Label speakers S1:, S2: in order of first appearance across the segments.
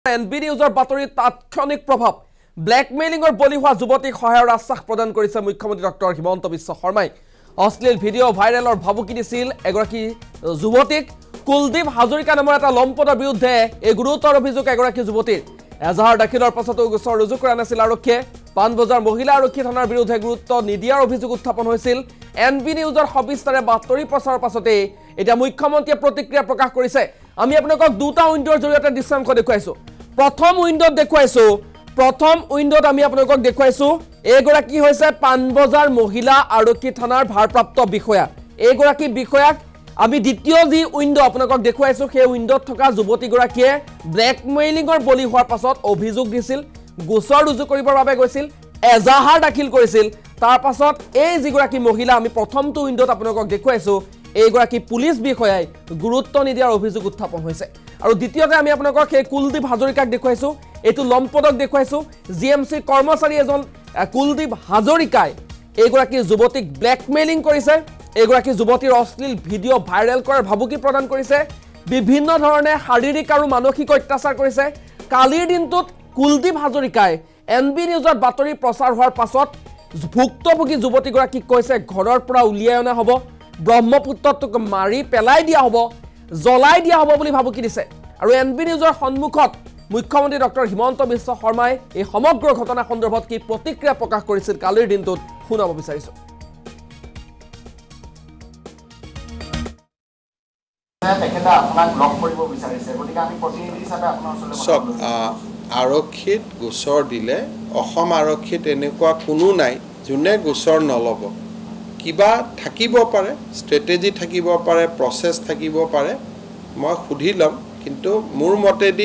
S1: NB নিউজৰ বাতৰি তাৎক্ষণিক প্ৰভাৱ ব্লেকমেইলিংৰ বলি হোৱা যুৱতীক সহায়ৰ আশ্বাস প্ৰদান কৰিছে মুখ্যমন্ত্ৰী ডক্টৰ হিমন্ত বিশ্ব শৰ্মাই অশ্লীল ভিডিঅ' ভাইৰেলৰ ভাবুকি দিছিল এগৰাকী যুৱতীক কুলদীপ হাজৰিকা নামৰ এটা লম্পটৰ বিৰুদ্ধে এই গুৰুতৰ অভিযোগ এগৰাকী যুৱতীৰ এজাহাৰ দাখিলৰ পাছতো গোচৰ ৰুজু কৰা নাছিল আৰক্ষীয়ে পানবজাৰ মহিলা আৰক্ষী থানাৰ বিৰুদ্ধে গুৰুত্ব নিদিয়াৰ অভিযোগ উত্থাপন হৈছিল এনবি নিউজৰ সবিস্তাৰে বাতৰি প্ৰচাৰৰ পাছতে এটা মুখ্যমন্ত্ৰীয়ে প্ৰতিক্ৰিয়া প্ৰকাশ কৰিছে আমি আপোনালোকক দুটা উইন্ডোৰ জৰিয়তে দৃশ্যাংশ দেখুৱাইছো প্ৰথম উইন্ডোত আমি আপোনালোকক দেখুৱাইছো এগৰাকী হৈছে পানবজাৰ মহিলা আৰক্ষী থানাৰ ভাৰপ্ৰাপ্ত বিষয়া এগৰাকী বিষয়াক আমি দ্বিতীয় যি উইন্ডো আপোনালোকক দেখুৱাইছো সেই উইন্ডোত থকা যুৱতীগৰাকীয়ে ব্লেকমেইলিংৰ বলি হোৱাৰ পাছত অভিযোগ দিছিল গোচৰ ৰুজু কৰিবৰ বাবে গৈছিল এজাহাৰ দাখিল কৰিছিল তাৰ পাছত এই যিগৰাকী মহিলা আমি প্ৰথমটো উইন্ডোত আপোনালোকক দেখুৱাইছো এইগৰাকী পুলিচ বিষয়াই গুৰুত্ব নিদিয়াৰ অভিযোগ উত্থাপন হৈছে আৰু দ্বিতীয়তে আমি আপোনালোকক সেই কুলদীপ হাজৰিকাক দেখুৱাইছো এটো লম্পটক দেখুৱাইছো জিএমসি কৰ্মচাৰী এজন কুলদীপ হাজৰিকাই এইগৰাকী যুৱতীক ব্লেকমেইলিং কৰিছে এগৰাকী যুৱতীৰ অশ্লীল ভিডিঅ' ভাইৰেল কৰাৰ ভাবুকি প্ৰদান কৰিছে বিভিন্ন ধৰণে শাৰীৰিক আৰু মানসিক অত্যাচাৰ কৰিছে কালিৰ দিনটোত কুলদীপ হাজৰিকাই এনবি নিউজত বাতৰি প্ৰচাৰ হোৱাৰ পাছত ভুক্তভোগী যুৱতীগৰাকীক কৈছে ঘৰৰ পৰা উলিয়াই অনা হ'ব ব্ৰহ্মপুত্ৰটোক মাৰি পেলাই দিয়া হ'ব জ্বলাই দিয়া হ'ব বুলি ভাবুকি দিছে আৰু এনবি নিউজৰ সন্মুখত মুখ্যমন্ত্ৰী ডক্টৰ হিমন্ত বিশ্ব শৰ্মাই এই সমগ্ৰ ঘটনা সন্দৰ্ভত কি প্ৰতিক্ৰিয়া প্ৰকাশ কৰিছিল কালিৰ দিনটোত শুনাব বিচাৰিছো
S2: আৰক্ষীত গোচৰ দিলে অসম আৰক্ষীত এনেকুৱা কোনো নাই যোনে গোচৰ নলব কিবা থাকিব পাৰে ষ্ট্ৰেটেজি থাকিব পাৰে প্ৰচেছ থাকিব পাৰে মই সুধি ল'ম কিন্তু মোৰ মতেদি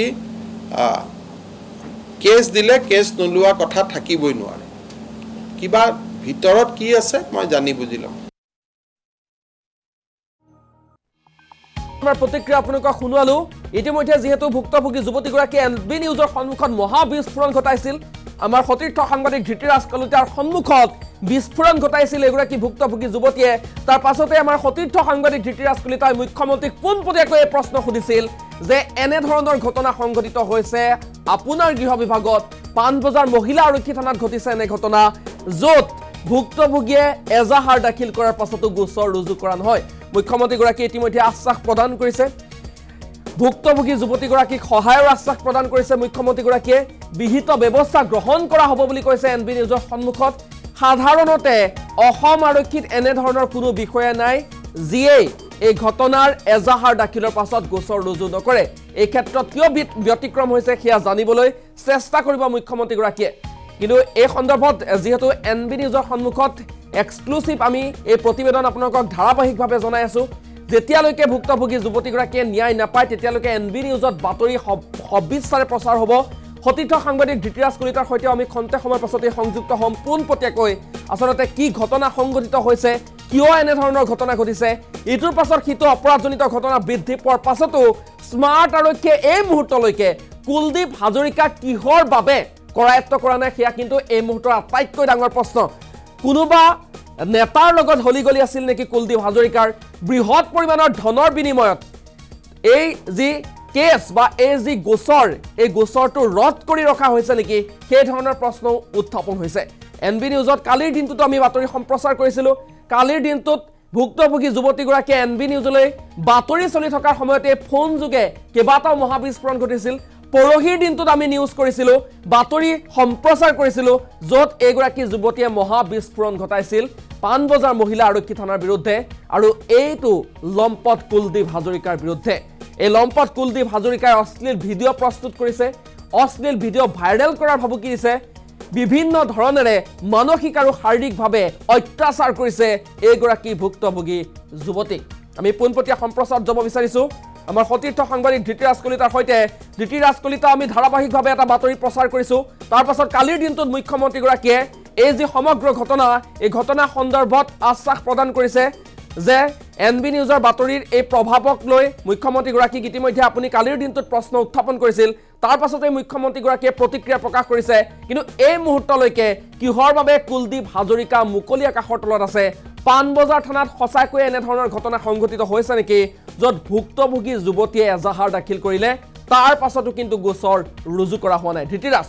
S2: কেছ দিলে কেছ নোলোৱা কথা থাকিবই নোৱাৰে কিবা ভিতৰত কি আছে মই জানি বুজি ল'ম
S1: আমাৰ প্ৰতিক্ৰিয়া আপোনালোকক শুনোৱালো ইতিমধ্যে যিহেতু ভুক্তভোগী যুৱতীগৰাকীয়ে এনবি নিউজৰ সন্মুখত মহা বিস্ফোৰণ ঘটাইছিল আমাৰ সতীৰ্থ সাংবাদিক ধৃতিৰাজ কলিতাৰ সন্মুখত বিস্ফোৰণ ঘটাইছিল এগৰাকী ভুক্তভোগী যুৱতীয়ে তাৰ পাছতে আমাৰ সতীৰ্থ সাংবাদিক ধৃতিৰাজ কলিতাই মুখ্যমন্ত্ৰীক পোনপটীয়াকৈ এই প্ৰশ্ন সুধিছিল যে এনে ধৰণৰ ঘটনা সংঘটিত হৈছে আপোনাৰ গৃহ বিভাগত পানবজাৰ মহিলা আৰক্ষী থানাত ঘটিছে এনে ঘটনা য'ত ভুক্তভোগীয়ে এজাহাৰ দাখিল কৰাৰ পাছতো গোচৰ ৰুজু কৰা নহয় মুখ্যমন্ত্ৰীগৰাকীয়ে ইতিমধ্যে আশ্বাস প্ৰদান কৰিছে ভুক্তভোগী যুৱতীগৰাকীক সহায়ৰ আশ্বাস প্ৰদান কৰিছে মুখ্যমন্ত্ৰীগৰাকীয়ে বিহিত ব্যৱস্থা গ্ৰহণ কৰা হ'ব বুলি কৈছে এনবি নিউজৰ সন্মুখত সাধাৰণতে অসম আৰক্ষীত এনে ধৰণৰ কোনো বিষয়া নাই যিয়ে এই ঘটনাৰ এজাহাৰ দাখিলৰ পাছত গোচৰ ৰুজু নকৰে এই ক্ষেত্ৰত কিয় ব্যতিক্ৰম হৈছে সেয়া জানিবলৈ চেষ্টা কৰিব মুখ্যমন্ত্ৰীগৰাকীয়ে কিন্তু এই সন্দৰ্ভত যেহেতু এনবি নিউজৰ সন্মুখত এক্সক্লুসিভ আমি এই প্ৰতিবেদন আপোনালোকক ধাৰাবাহিকভাৱে জনাই আছো যেতিয়ালৈকে ভুক্তভোগী যুৱতীগৰাকীয়ে ন্যায় নাপায় তেতিয়ালৈকে এনবি নিউজত বাতৰি সবিস্তাৰে প্ৰচাৰ হ'ব সতীৰ্থ সাংবাদিক ধৃতিৰাজ কলিতাৰ সৈতে আমি খন্তে সময়ৰ পাছতে সংযুক্ত হ'ম পোনপটীয়াকৈ আচলতে কি ঘটনা সংঘটিত হৈছে কিয় এনে ধৰণৰ ঘটনা ঘটিছে ইটোৰ পাছত সিটো অপৰাধজনিত ঘটনা বৃদ্ধি পোৱাৰ পাছতো স্মাৰ্ট আৰক্ষীয়ে এই মুহূৰ্তলৈকে কুলদীপ হাজৰিকা কিহৰ বাবে কৰায়ত্ব কৰা নাই সেয়া কিন্তু এই মুহূৰ্তৰ আটাইতকৈ ডাঙৰ প্ৰশ্ন কোনোবা নেতাৰ লগত হলিগলি আছিল নেকি কুলদীপ হাজৰিকাৰ বৃহৎ পৰিমাণৰ ধনৰ বিনিময়ত এই যি কেছ বা এই যি গোচৰ এই গোচৰটো ৰদ কৰি ৰখা হৈছে নেকি সেই ধৰণৰ প্ৰশ্ন উত্থাপন হৈছে এনবি নিউজত কালিৰ দিনটোত আমি বাতৰি সম্প্ৰচাৰ কৰিছিলোঁ কালিৰ দিনটোত ভুক্তভোগী যুৱতীগৰাকীয়ে এনবি নিউজলৈ বাতৰি চলি থকাৰ সময়তে ফোন যোগে কেইবাটাও মহাবিস্ফোৰণ ঘটিছিল পৰহিৰ দিনটোত আমি নিউজ কৰিছিলোঁ বাতৰি সম্প্ৰচাৰ কৰিছিলোঁ য'ত এগৰাকী যুৱতীয়ে মহা বিস্ফোৰণ ঘটাইছিল পানবজাৰ মহিলা আৰক্ষী থানাৰ বিৰুদ্ধে আৰু এইটো লম্পট কুলদীপ হাজৰিকাৰ বিৰুদ্ধে এই লম্পট কুলদীপ হাজৰিকাই অশ্লীল ভিডিঅ' প্ৰস্তুত কৰিছে অশ্লীল ভিডিঅ' ভাইৰেল কৰাৰ ভাবুকি দিছে বিভিন্ন ধৰণেৰে মানসিক আৰু শাৰীৰিকভাৱে অত্যাচাৰ কৰিছে এইগৰাকী ভুক্তভোগী যুৱতীক আমি পোনপটীয়া সম্প্ৰচাৰত যাব বিচাৰিছোঁ আমাৰ সতীৰ্থ সাংবাদিক ধৃতিৰাজ কলিতাৰ সৈতে ধৃতিৰাজ কলিতা আমি ধাৰাবাহিকভাৱে এটা বাতৰি প্ৰচাৰ কৰিছোঁ তাৰ পাছত কালিৰ দিনটোত মুখ্যমন্ত্ৰীগৰাকীয়ে এই যি সমগ্ৰ ঘটনা এই ঘটনা সন্দৰ্ভত আশ্বাস প্ৰদান কৰিছে যে এনবি নিউজৰ বাতৰিৰ এই প্ৰভাৱক লৈ মুখ্যমন্ত্ৰীগৰাকীক ইতিমধ্যে আপুনি কালিৰ দিনটোত প্ৰশ্ন উত্থাপন কৰিছিল তাৰ পাছতে মুখ্যমন্ত্ৰীগৰাকীয়ে প্ৰতিক্ৰিয়া প্ৰকাশ কৰিছে কিন্তু এই মুহূৰ্তলৈকে কিহৰ বাবে কুলদীপ হাজৰিকা মুকলি আকাশৰ তলত আছে পানবজাৰ থানাত সঁচাকৈ এনে ধৰণৰ ঘটনা সংঘটিত হৈছে নেকি য'ত ভুক্তভোগী যুৱতীয়ে এজাহাৰ দাখিল কৰিলে তাৰ পাছতো কিন্তু গোচৰ ৰুজু কৰা হোৱা নাই ধৃতিৰাজ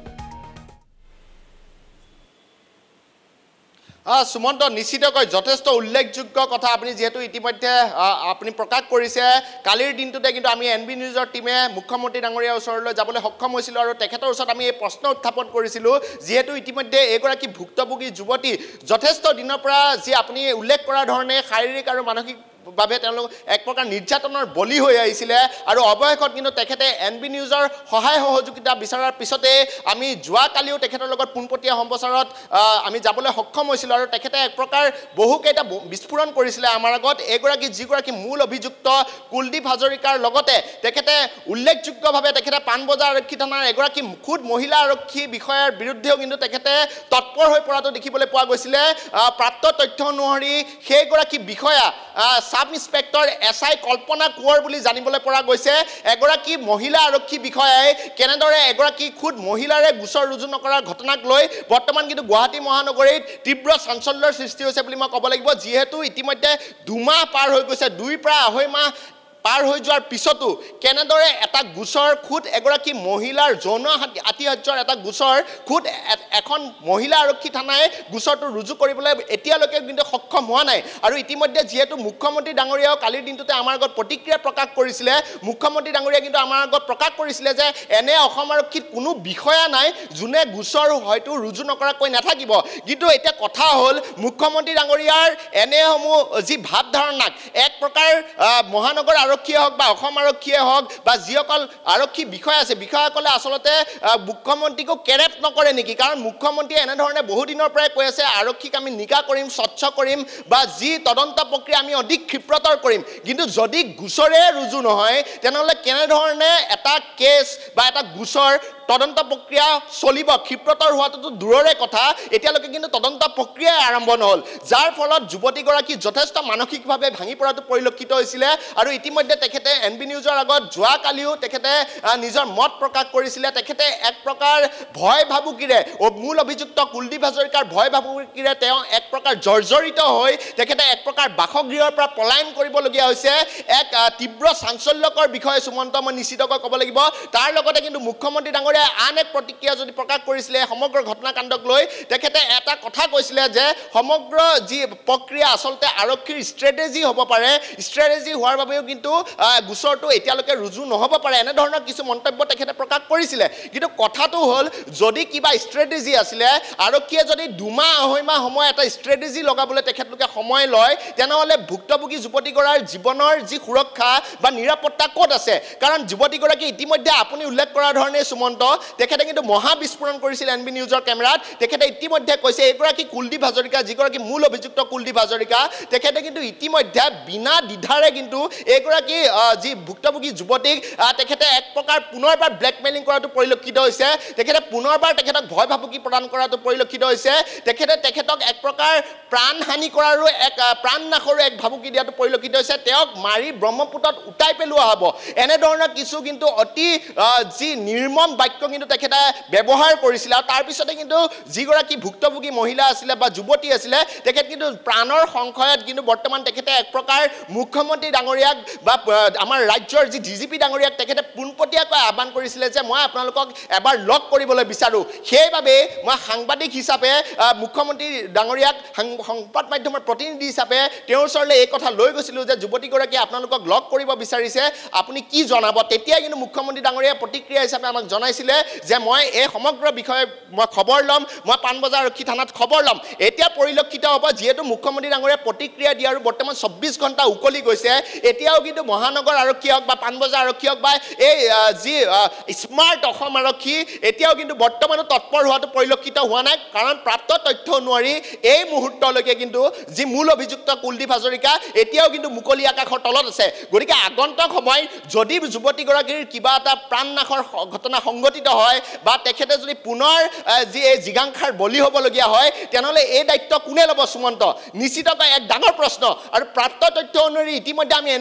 S3: সুমন্ত নিশ্চিতকৈ যথেষ্ট উল্লেখযোগ্য কথা আপুনি যেহেতু ইতিমধ্যে আপুনি প্ৰকাশ কৰিছে কালিৰ দিনটোতে কিন্তু আমি এনবি নিউজৰ টিমে মুখ্যমন্ত্ৰী ডাঙৰীয়াৰ ওচৰলৈ যাবলৈ সক্ষম হৈছিলোঁ আৰু তেখেতৰ ওচৰত আমি এই প্ৰশ্ন উত্থাপন কৰিছিলোঁ যেহেতু ইতিমধ্যে এগৰাকী ভুক্তভোগী যুৱতী যথেষ্ট দিনৰ পৰা যি আপুনি উল্লেখ কৰাৰ ধৰণে শাৰীৰিক আৰু মানসিক বাবে তেওঁলোক এক প্ৰকাৰ নিৰ্যাতনৰ বলি হৈ আহিছিলে আৰু অৱশেষত কিন্তু তেখেতে এনবি নিউজৰ সহায় সহযোগিতা বিচাৰাৰ পিছতে আমি যোৱাকালিও তেখেতৰ লগত পোনপটীয়া সম্প্ৰচাৰত আমি যাবলৈ সক্ষম হৈছিলোঁ আৰু তেখেতে এক প্ৰকাৰ বহুকেইটা বিস্ফোৰণ কৰিছিলে আমাৰ আগত যিগৰাকী মূল অভিযুক্ত কুলদীপ হাজৰিকাৰ লগতে তেখেতে উল্লেখযোগ্যভাৱে তেখেতে পাণবজাৰ আৰক্ষী থানাৰ এগৰাকী খুদ মহিলা আৰক্ষী বিষয়াৰ বিৰুদ্ধেও কিন্তু তেখেতে তৎপৰ হৈ পৰাটো দেখিবলৈ পোৱা গৈছিলে প্ৰাপ্ত তথ্য অনুসৰি সেইগৰাকী বিষয়া sub inspector SI Kalpana Konwar বুলি জানিবলৈ পৰা গৈছে এগৰাকী মহিলা আৰক্ষী বিষয়াই কেনেদৰে এগৰাকী খুদ মহিলাৰে গোচৰ ৰুজু নকৰাৰ ঘটনাক লৈ বৰ্তমান কিন্তু গুৱাহাটী মহানগৰীত তীব্ৰ চাঞ্চল্যৰ সৃষ্টি হৈছে বুলি মই ক'ব লাগিব যিহেতু ইতিমধ্যে 2 মাহ পাৰ হৈ গৈছে 2 পৰা 2.5 মাহ পাৰ হৈ যোৱাৰ পিছতো কেনেদৰে এটা গোচৰ খুদ এগৰাকী মহিলাৰ যৌন আতিশয্যৰ এটা গোচৰ খুদ এখন মহিলা আৰক্ষী থানাই গোচৰটো ৰুজু কৰিবলৈ এতিয়ালৈকে কিন্তু সক্ষম হোৱা নাই আৰু ইতিমধ্যে যেহেতু মুখ্যমন্ত্ৰী ডাঙৰীয়াও কালিৰ দিনটোতে আমাৰ আগত প্ৰতিক্ৰিয়া প্ৰকাশ কৰিছিলে মুখ্যমন্ত্ৰী ডাঙৰীয়া কিন্তু আমাৰ আগত প্ৰকাশ কৰিছিলে যে এনে অসম আৰক্ষীত কোনো বিষয়া নাই যোনে গোচৰ হয়তো ৰুজু নকৰাকৈ নাথাকিব কিন্তু এতিয়া কথা হ'ল মুখ্যমন্ত্ৰী ডাঙৰীয়াৰ এনেসমূহ যি ভাৱ ধাৰণাক এক প্ৰকাৰ মহানগৰ আৰক্ষীয়ে হওক বা অসম আৰক্ষীয়ে হওক বা যিসকল আৰক্ষী বিষয়া আছে বিষয়াসকলে আচলতে মুখ্যমন্ত্ৰীকো কেৰেপ নকৰে নেকি কাৰণ মুখ্যমন্ত্ৰীয়ে এনেধৰণে বহুদিনৰ পৰাই কৈ আছে আৰক্ষীক আমি নিকা কৰিম স্বচ্ছ কৰিম বা যি তদন্ত প্ৰক্ৰিয়া আমি অধিক ক্ষিপ্ৰতৰ কৰিম কিন্তু যদি গোচৰে ৰুজু নহয় তেনেহ'লে কেনেধৰণে এটা কেছ বা এটা গোচৰ তদন্ত প্ৰক্ৰিয়া চলিব ক্ষিপ্ৰতৰ হোৱাটো দূৰৰে কথা এতিয়ালৈকে কিন্তু তদন্ত প্ৰক্ৰিয়া আৰম্ভ নহল যাৰ ফলত যুৱতীগৰাকী যথেষ্ট মানসিকভাৱে ভাঙি পৰাটো পৰিলক্ষিত হৈছিলে আৰু ইতিমধ্যে তেখেতে এনবি নিউজৰ আগত যোৱাকালিও তেখেতে নিজৰ মত প্ৰকাশ কৰিছিলে তেখেতে এক প্ৰকাৰ ভয় ভাবুকিৰে মূল অভিযুক্ত কুলদীপ হাজৰিকাৰ ভয় ভাবুকিৰে তেওঁ এক প্ৰকাৰ জৰ্জৰিত হৈ তেখেতে এক প্ৰকাৰ বাসগৃহৰ পৰা পলায়ন কৰিবলগীয়া হৈছে এক তীব্ৰ চাঞ্চল্যকৰ বিষয় সুমন্ত মই নিশ্চিতকৈ ক'ব লাগিব তাৰ লগতে কিন্তু মুখ্যমন্ত্ৰী ডাঙৰীয়া আন এক প্ৰতিক্ৰিয়া যদি প্ৰকাশ কৰিছিলে সমগ্ৰ ঘটনাকাণ্ডক লৈ তেখেতে এটা কথা কৈছিলে যে সমগ্ৰ যি প্ৰক্ৰিয়া আচলতে আৰক্ষীৰ ষ্ট্ৰেটেজি হ'ব পাৰে ষ্ট্ৰেটেজি হোৱাৰ বাবেও কিন্তু গোচৰটো এতিয়ালৈকে ৰুজু নহ'ব পাৰে এনেধৰণৰ কিছু মন্তব্য তেখেতে প্ৰকাশ কৰিছিলে কিন্তু কথাটো হ'ল যদি কিবা ষ্ট্ৰেটেজি আছিলে আৰক্ষীয়ে যদি 2 মাহ 2.5 মাহ সময় এটা ষ্ট্ৰেটেজি লগাবলৈ তেখেতলোকে সময় লয় তেনেহ'লে ভুক্তভোগী যুৱতীগৰাকীৰ জীৱনৰ যি সুৰক্ষা বা নিৰাপত্তা ক'ত আছে কাৰণ যুৱতীগৰাকী ইতিমধ্যে আপুনি উল্লেখ কৰাৰ ধৰণে সুমন্ত তেখেতে কিন্তু মহা বিস্ফোৰণ কৰিছিল এনবি নিউজৰ কেমেৰাত তেখেতে ইতিমধ্যে কৈছে এগৰাকী কুলদীপ হাজৰিকা যিগৰাকী মূল অভিযুক্ত কুলদীপ হাজৰিকা তেখেতে কিন্তু ইতিমধ্যে বিনা দ্বিধাৰে কিন্তু এগৰাকী যি ভুক্তভোগী যুৱতীক তেখেতে এক প্ৰকাৰ পুনৰবাৰ ব্লেকমেইলিং কৰাটো পৰিলক্ষিত হৈছে তেখেতে পুনৰবাৰ তেখেতক ভয় ভাবুকি প্ৰদান কৰাটো পৰিলক্ষিত হৈছে তেখেতক এক প্ৰকাৰ প্ৰাণহানি কৰাৰো এক প্ৰাণনাশৰো এক ভাবুকি দিয়াটো পৰিলক্ষিত হৈছে তেওঁক মাৰি ব্ৰহ্মপুত্ৰত উটাই পেলোৱা হ'ব এনেধৰণৰ কিছু কিন্তু অতি যি নিৰ্মম বাক্য কিন্তু তেখেতে ব্যৱহাৰ কৰিছিল আৰু তাৰপিছতে কিন্তু যিগৰাকী ভুক্তভোগী মহিলা আছিলে বা যুৱতী আছিলে তেখেত কিন্তু প্ৰাণৰ সংশয়ত কিন্তু বৰ্তমান তেখেতে এক প্ৰকাৰ মুখ্যমন্ত্ৰী ডাঙৰীয়াক বা আমাৰ ৰাজ্যৰ যি ডিজিপি ডাঙৰীয়াক তেখেতে পোনপটীয়াকৈ আহ্বান কৰিছিলে যে মই আপোনালোকক এবাৰ লগ কৰিবলৈ বিচাৰোঁ সেইবাবে মই সাংবাদিক হিচাপে মুখ্যমন্ত্ৰী ডাঙৰীয়াক সংবাদ মাধ্যমৰ প্ৰতিনিধি হিচাপে তেওঁৰ ওচৰলৈ এই কথা লৈ গৈছিলোঁ যে যুৱতীগৰাকীয়ে আপোনালোকক লগ কৰিব বিচাৰিছে আপুনি কি জনাব তেতিয়া কিন্তু মুখ্যমন্ত্ৰী ডাঙৰীয়াই প্ৰতিক্ৰিয়া হিচাপে আমাক জনাইছিলে যে মই এই সমগ্ৰ বিষয়ে মই খবৰ ল'ম মই পাণবজাৰ আৰক্ষী থানাত খবৰ ল'ম এতিয়া পৰিলক্ষিত হ'ব যিহেতু মুখ্যমন্ত্ৰী ডাঙৰীয়াই প্ৰতিক্ৰিয়া দিয়া আৰু বৰ্তমান 24 ঘণ্টা উকলি গৈছে এতিয়াও কিন্তু মহানগৰ আৰক্ষী হওক বা পাণবজাৰ আৰক্ষী হওক বা এই যি স্মাৰ্ট অসম আৰক্ষী এতিয়াও কিন্তু বৰ্তমানো তৎপৰ হোৱাটো পৰিলক্ষিত হোৱা নাই কাৰণ প্ৰাপ্ত তথ্য অনুসৰি এই মুহূৰ্তলৈকে কিন্তু যি মূল অভিযুক্ত কুলদীপ হাজৰিকা এতিয়াও কিন্তু মুকলি আকাশৰ তলত আছে গতিকে আগন্তুক সময় যদি যুৱতীগৰাকীৰ কিবা এটা প্ৰাণনাশৰ ঘটনা সংঘটিত হয় বা তেখেতে যদি পুনৰ যি এই জিগাংখাৰ বলি হ'বলগীয়া হয় তেনেহ'লে এই দায়িত্ব কোনে ল'ব সুমন্ত নিশ্চিতকৈ এক ডাঙৰ প্ৰশ্ন আৰু প্ৰাপ্ত তথ্য অনুসৰি ইতিমধ্যে আমি এনবি নিউজে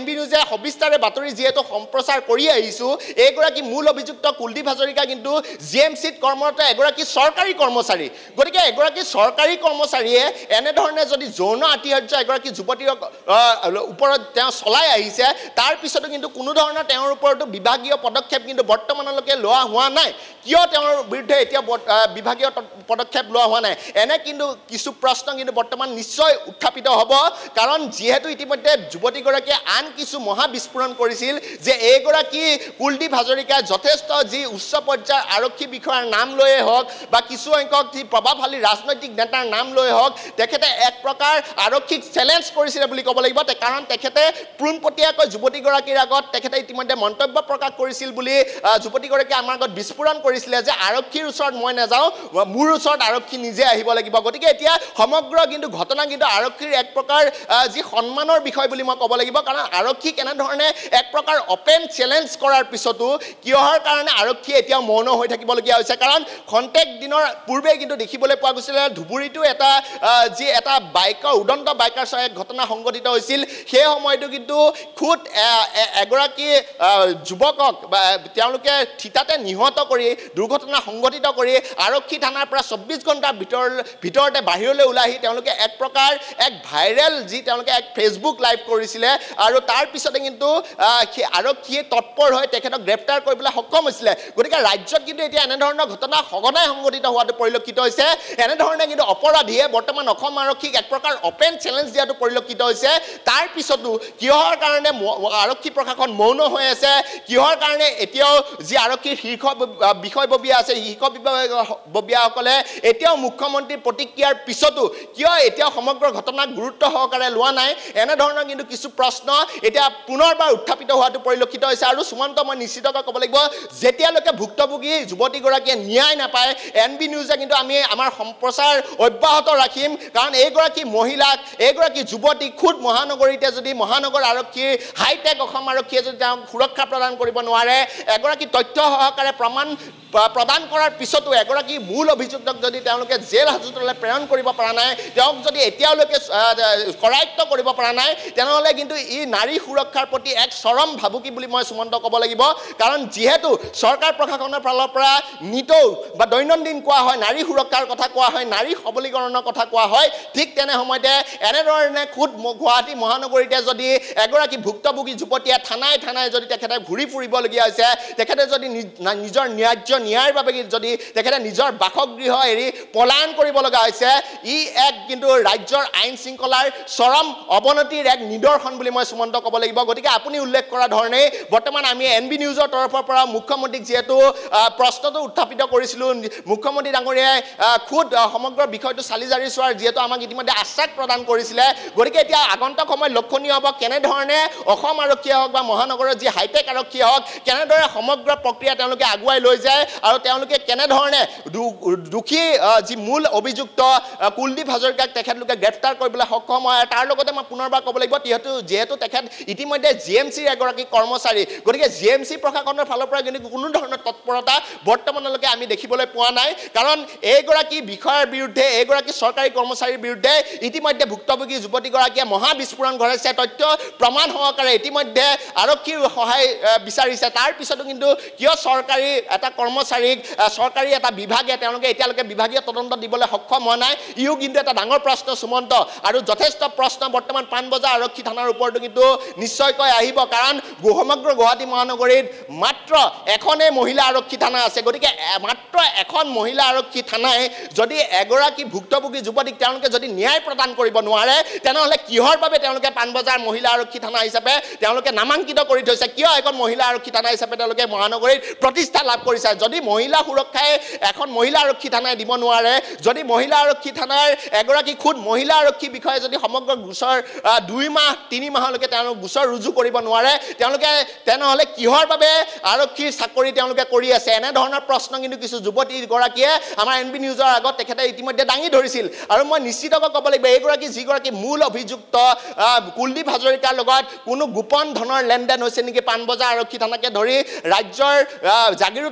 S3: সবিস্তাৰে বাতৰি যিহেতু সম্প্ৰচাৰ কৰি আহিছোঁ এইগৰাকী মূল অভিযুক্ত কুলদীপ হাজৰিকা কিন্তু জিএমচিত কৰ্মৰত এগৰাকী চৰকাৰী কৰ্মচাৰী গতিকে এগৰাকী চৰকাৰী কৰ্মচাৰীয়ে এনেধৰণে যদি যৌন আতিশয্য এগৰাকী যুৱতীৰ ওপৰত তেওঁ চলাই আহিছে তাৰ পিছতো কিন্তু কোনো ধৰণৰ তেওঁৰ ওপৰতো বিভাগীয় পদক্ষেপ কিন্তু বৰ্তমানলৈকে লোৱা হোৱা নাই কিয় তেওঁৰ বিৰুদ্ধে এতিয়া বিভাগীয় পদক্ষেপ লোৱা হোৱা নাই এনে কিন্তু কিছু প্ৰশ্ন কিন্তু বৰ্তমান নিশ্চয় উত্থাপিত হ'ব কাৰণ যিহেতু ইতিমধ্যে যুৱতীগৰাকীয়ে আন কিছু মহাবিস্ফোৰণ কৰিছিল যে এইগৰাকী কুলদীপ হাজৰিকা যথেষ্ট যি উচ্চ পৰ্যায়ৰ আৰক্ষী বিষয়াৰ নাম লৈয়ে হওক বা কিছু সংখ্যক যি প্ৰভাৱশালী ৰাজনৈতিক নেতাৰ নাম লৈ হওক তেখেতে এক প্ৰকাৰ আৰক্ষীক চেলেঞ্জ কৰিছিলে বুলি ক'ব লাগিব কাৰণ তেখেতে পোনপটীয়াকৈ যুৱতীগৰাকীৰ আগত তেখেতে ইতিমধ্যে মন্তব্য প্ৰকাশ কৰিছিল বুলি যুৱতীগৰাকীয়ে আমাৰ আগত বিস্ফোৰণ কৰিছিলে যে আৰক্ষীৰ ওচৰত মই নাযাওঁ মোৰ ওচৰত আৰক্ষী নিজে আহিব লাগিব গতিকে এতিয়া সমগ্ৰ কিন্তু ঘটনা কিন্তু আৰক্ষীৰ এক প্ৰকাৰ যি সন্মানৰ বিষয় বুলি মই ক'ব লাগিব কাৰণ আৰক্ষী কেনেধৰণে এক প্ৰকাৰ অপেন চেলেঞ্জ কৰাৰ পিছতো কিহৰ কাৰণে আৰক্ষী এতিয়াও মৌন হৈ থাকিবলগীয়া হৈছে কাৰণ খন্তেক দিনৰ পূৰ্বে কিন্তু দেখিবলৈ পোৱা গৈছিলে ধুবুৰীতো যি এটা বাইকৰ উদন্ত বাইকাৰ সহ এক ঘটনা সংঘটিত হৈছিল সেই সময়তো কিন্তু খুদ এগৰাকী যুৱকক বা তেওঁলোকে থিতাতে নিহত কৰি দুৰ্ঘটনা সংঘটিত কৰি আৰক্ষী থানাৰ পৰা 24 ঘণ্টাৰ ভিতৰতে বাহিৰলৈ ওলাই আহি তেওঁলোকে এক প্ৰকাৰ এক ভাইৰেল যি তেওঁলোকে এক ফেচবুক লাইভ কৰিছিলে আৰু তাৰ পিছতে কিন্তু আৰক্ষীয়ে তৎপৰ হৈ তেখেতক গ্ৰেপ্তাৰ কৰিবলৈ সক্ষম হৈছিলে গতিকে ৰাজ্যত কিন্তু এতিয়া এনেধৰণৰ ঘটনা সঘনাই সংঘটিত হোৱাটো পৰিলক্ষিত হৈছে এনেধৰণে কিন্তু অপৰাধীয়ে বৰ্তমান অসম আৰক্ষীক এক প্ৰকাৰ অপেন চেলেঞ্জ দিয়াটো পৰিলক্ষিত হৈছে তাৰ পিছতো কিহৰ কাৰণে আৰক্ষী প্ৰশাসন মৌন হৈ আছে কিহৰ কাৰণে এতিয়াও যি আৰক্ষীৰ শীৰ্ষ বিষয়ববীয়া আছে বিষয়ববীয়াসকলে এতিয়াও মুখ্যমন্ত্ৰীৰ প্ৰতিক্ৰিয়াৰ পিছতো কিয় এতিয়াও সমগ্ৰ ঘটনাক গুৰুত্ব সহকাৰে লোৱা নাই এনেধৰণৰ কিন্তু কিছু প্ৰশ্ন এতিয়া পুনৰবাৰ উত্থাপিত হোৱাটো পৰিলক্ষিত হৈছে আৰু সুমন্ত মই নিশ্চিতকৈ ক'ব লাগিব যেতিয়ালৈকে ভুক্তভোগী যুৱতীগৰাকীয়ে ন্যায় নাপায় এনবি নিউজে কিন্তু আমি আমাৰ সম্প্ৰচাৰ অব্যাহত ৰাখিম কাৰণ এইগৰাকী মহিলাক এইগৰাকী যুৱতী খুদ মহানগৰীতে যদি মহানগৰ আৰক্ষীৰ হাইটেক অসম আৰক্ষীয়ে যদি তেওঁক সুৰক্ষা প্ৰদান কৰিব নোৱাৰে এগৰাকী তথ্য সহকাৰে প্ৰমাণ প্ৰদান কৰাৰ পিছতো এগৰাকী মূল অভিযুক্তক যদি তেওঁলোকে জেল হাজতলৈ প্ৰেৰণ কৰিব পৰা নাই তেওঁক যদি এতিয়ালৈকে কৰায়ত্ব কৰিব পৰা নাই তেনেহ'লে কিন্তু ই নাৰী সুৰক্ষাৰ প্ৰতি এক চৰম ভাবুকি বুলি মই সুমন্ত ক'ব লাগিব কাৰণ যিহেতু চৰকাৰ প্ৰশাসনৰ ফালৰ পৰা নিতৌ বা দৈনন্দিন কোৱা হয় নাৰী সুৰক্ষাৰ কথা কোৱা হয় নাৰী সবলীকৰণৰ কথা কোৱা হয় ঠিক তেনে সময়তে এনেধৰণে খুদ গুৱাহাটী মহানগৰীতে যদি এগৰাকী ভুক্তভোগী যুৱতীয়ে থানাই যদি তেখেতে ঘূৰি ফুৰিবলগীয়া হৈছে তেখেতে যদি নিজৰ ন্যায়ৰ বাবে যদি তেখেতে নিজৰ বাসগৃহ এৰি পলায়ন কৰিব লগা হৈছে ই এক কিন্তু ৰাজ্যৰ আইন শৃংখলাৰ চৰম অৱনতিৰ এক নিদৰ্শন বুলি মই সুমন্ত ক'ব লাগিব গতিকে আপুনি উল্লেখ কৰা ধৰণে বৰ্তমান আমি এনবি নিউজৰ তৰফৰ পৰা মুখ্যমন্ত্ৰীক যিহেতু প্ৰশ্নটো উত্থাপিত কৰিছিলোঁ মুখ্যমন্ত্ৰী ডাঙৰীয়াই খুদ সমগ্ৰ বিষয়টো চালি জাৰি চোৱাৰ যিহেতু আমাক ইতিমধ্যে আশ্বাস প্ৰদান কৰিছিলে গতিকে এতিয়া আগন্তুক সময়ত লক্ষণীয় হ'ব কেনেধৰণে অসম আৰক্ষীয়ে হওক বা মহানগৰৰ যি হাইটেক আৰক্ষীয়ে হওক কেনেদৰে সমগ্ৰ প্ৰক্ৰিয়া তেওঁলোকে আগুৱাই লৈ যায় আৰু তেওঁলোকে কেনেধৰণে দুখী যি মূল অভিযুক্ত কুলদীপ হাজৰিকাক তেখেতলোকে গ্ৰেপ্তাৰ কৰিবলৈ সক্ষম হয় তাৰ লগতে মই পুনৰবাৰ ক'ব লাগিব যিহেতু তেখেত ইতিমধ্যে জিএমচিৰ এগৰাকী কৰ্মচাৰী গতিকে জিএমচি প্ৰশাসনৰ ফালৰ পৰা কিন্তু কোনো ধৰণৰ তৎপৰতা বৰ্তমানলৈকে আমি দেখিবলৈ পোৱা নাই কাৰণ এইগৰাকী বিষয়াৰ বিৰুদ্ধে এইগৰাকী চৰকাৰী কৰ্মচাৰীৰ বিৰুদ্ধে ইতিমধ্যে ভুক্তভোগী যুৱতীগৰাকীয়ে মহাবিস্ফোৰণ ঘটাইছে তথ্য প্ৰমাণ সহকাৰে ইতিমধ্যে আৰক্ষীৰ সহায় বিচাৰিছে তাৰ পিছতো কিন্তু কিয় চৰকাৰী এটা কৰ্মচাৰীক চৰকাৰী এটা বিভাগে তেওঁলোকে এতিয়ালৈকে বিভাগীয় তদন্ত দিবলৈ সক্ষম হোৱা নাই ইও কিন্তু এটা ডাঙৰ প্ৰশ্ন সুমন্ত আৰু যথেষ্ট প্ৰশ্ন বৰ্তমান পাণবজাৰ আৰক্ষী থানাৰ ওপৰতো কিন্তু নিশ্চয়কৈ আহিব কাৰণ সমগ্ৰ গুৱাহাটী মহানগৰীত মাত্ৰ এখনেই মহিলা আৰক্ষী থানা আছে গতিকে মাত্ৰ এখন মহিলা আৰক্ষী থানাই যদি এগৰাকী ভুক্তভোগী যুৱতীক তেওঁলোকে যদি ন্যায় প্ৰদান কৰিব নোৱাৰে তেনেহ'লে কিহৰ বাবে তেওঁলোকে পাণবজাৰ মহিলা আৰক্ষী থানা হিচাপে তেওঁলোকে নামাংকিত কৰি থৈছে কিয় এখন মহিলা আৰক্ষী থানা হিচাপে তেওঁলোকে মহানগৰীত প্ৰতিষ্ঠা লাভ কৰিছে যদি মহিলা সুৰক্ষাই এখন মহিলা আৰক্ষী থানাই দিব নোৱাৰে যদি মহিলা আৰক্ষী থানাৰ এগৰাকী খুদ মহিলা আৰক্ষী বিষয়ে যদি সমগ্ৰ গোচৰ 2 মাহ 3 মাহলৈকে তেওঁলোক গোচৰ ৰুজু কৰিব নোৱাৰে তেওঁলোকে তেনেহ'লে কিহৰ বাবে আৰক্ষীৰ চাকৰি তেওঁলোকে কৰি আছে এনেধৰণৰ প্ৰশ্ন কিন্তু কিছু যুৱতীগৰাকীয়ে আমাৰ এনবি নিউজৰ আগত তেখেতে ইতিমধ্যে দাঙি ধৰিছিল আৰু মই নিশ্চিতকৈ ক'ব লাগিব এইগৰাকী যিগৰাকী মূল অভিযুক্ত কুলদীপ হাজৰিকাৰ লগত কোনো গোপন ধনৰ লেনদেন হৈছে নেকি পাণবজাৰ আৰক্ষী থানাকে ধৰি ৰাজ্যৰ জাগিৰোড থানাৰো